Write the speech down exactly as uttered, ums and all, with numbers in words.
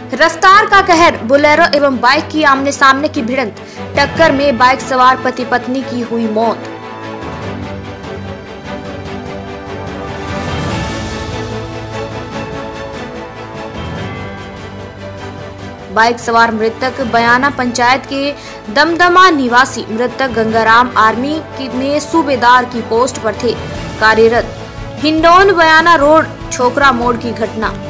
रफ्तार का कहर, बोलेरो एवं बाइक की आमने सामने की भिड़ंत, टक्कर में बाइक सवार पति पत्नी की हुई मौत। बाइक सवार मृतक बयाना पंचायत के दमदमा निवासी मृतक गंगाराम आर्मी में सूबेदार की पोस्ट पर थे कार्यरत। हिंडौन बयाना रोड छोकरा मोड़ की घटना।